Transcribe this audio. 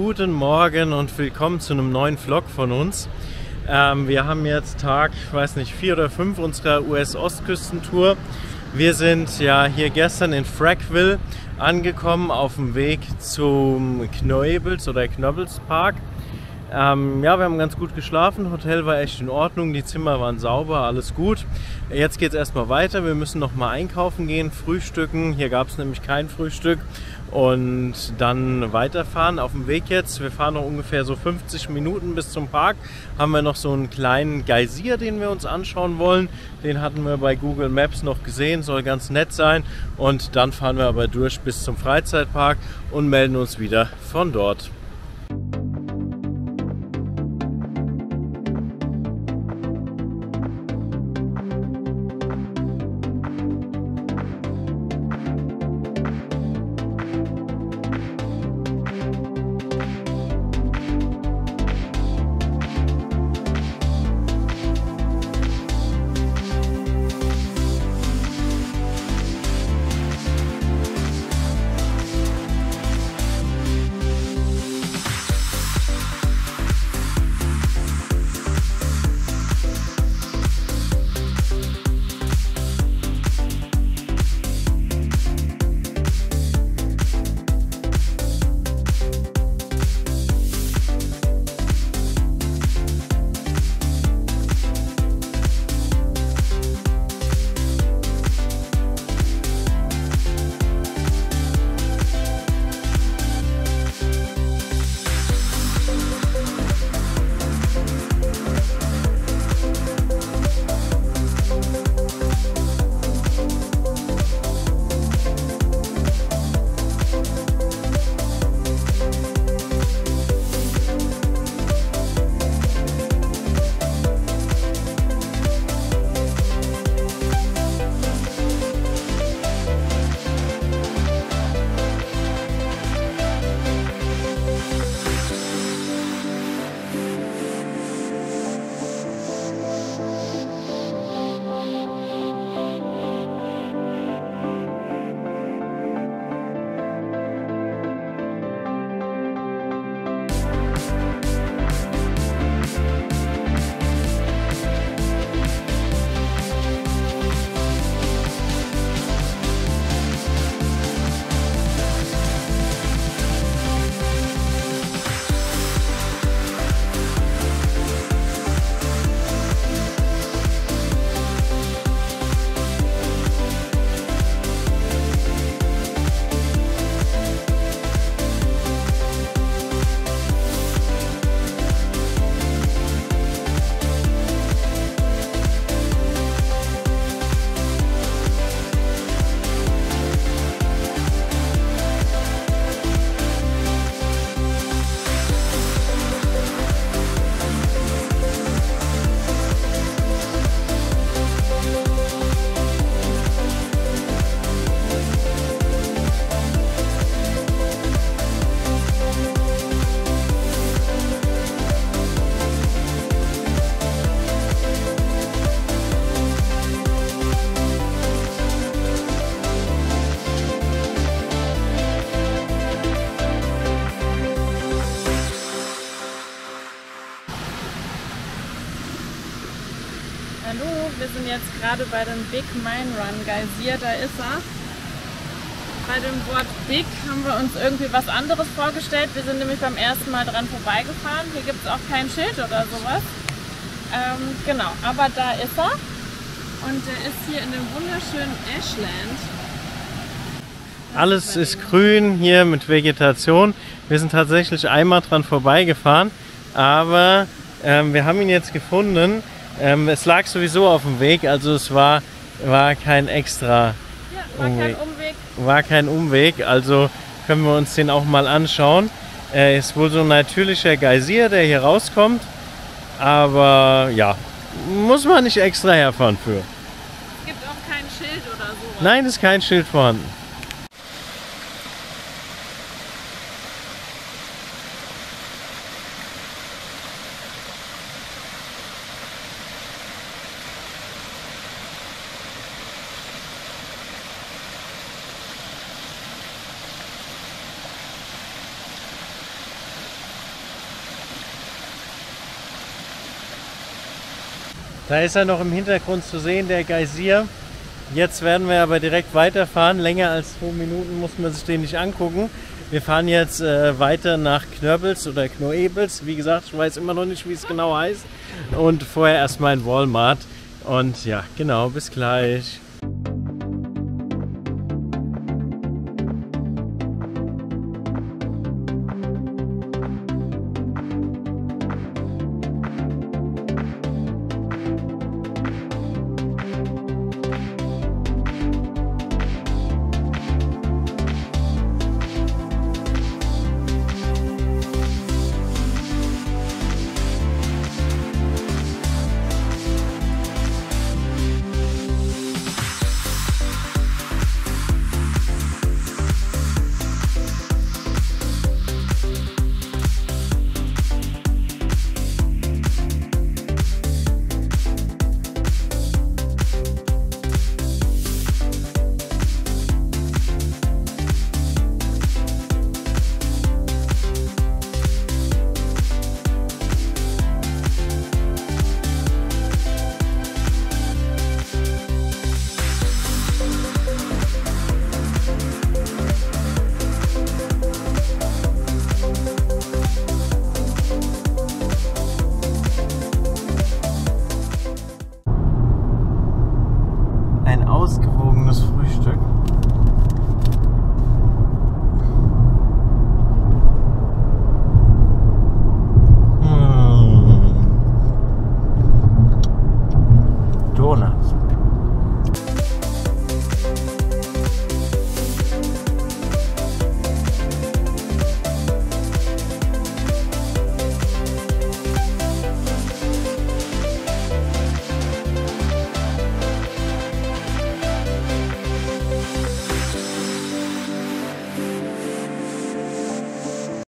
Guten Morgen und willkommen zu einem neuen Vlog von uns. Wir haben jetzt Tag, ich weiß nicht, 4 oder 5 unserer US-Ostküstentour. Wir sind ja hier gestern in Frackville angekommen auf dem Weg zum Knoebels oder Knoebels Park. Ja, wir haben ganz gut geschlafen, Hotel war echt in Ordnung, die Zimmer waren sauber, alles gut. Jetzt geht es erstmal weiter, wir müssen noch mal einkaufen gehen, frühstücken, hier gab es nämlich kein Frühstück und dann weiterfahren. Auf dem Weg jetzt, wir fahren noch ungefähr so 50 Minuten bis zum Park, haben wir noch so einen kleinen Geysir, den wir uns anschauen wollen. Den hatten wir bei Google Maps noch gesehen, soll ganz nett sein und dann fahren wir aber durch bis zum Freizeitpark und melden uns wieder von dort. Hallo, wir sind jetzt gerade bei dem Big Mine Run Geysir, da ist er. Bei dem Wort Big haben wir uns irgendwie was anderes vorgestellt. Wir sind nämlich beim ersten Mal dran vorbeigefahren. Hier gibt es auch kein Schild oder sowas. Genau, aber da ist er. Und der ist hier in dem wunderschönen Ashland. Alles ist grün hier mit Vegetation. Wir sind tatsächlich einmal dran vorbeigefahren, aber wir haben ihn jetzt gefunden. Es lag sowieso auf dem Weg, also es war kein extra Umweg. War kein Umweg, also können wir uns den auch mal anschauen. Ist wohl so ein natürlicher Geysir, der hier rauskommt, aber ja, muss man nicht extra herfahren für. Es gibt auch kein Schild oder so. Nein, ist kein Schild vorhanden. Da ist er noch im Hintergrund zu sehen, der Geysir. Jetzt werden wir aber direkt weiterfahren. Länger als 2 Minuten muss man sich den nicht angucken. Wir fahren jetzt weiter nach Knörbels oder Knoebels. Wie gesagt, ich weiß immer noch nicht, wie es genau heißt. Und vorher erstmal in Walmart. Und ja, genau, bis gleich. Ein ausgewogenes Frühstück. Donuts.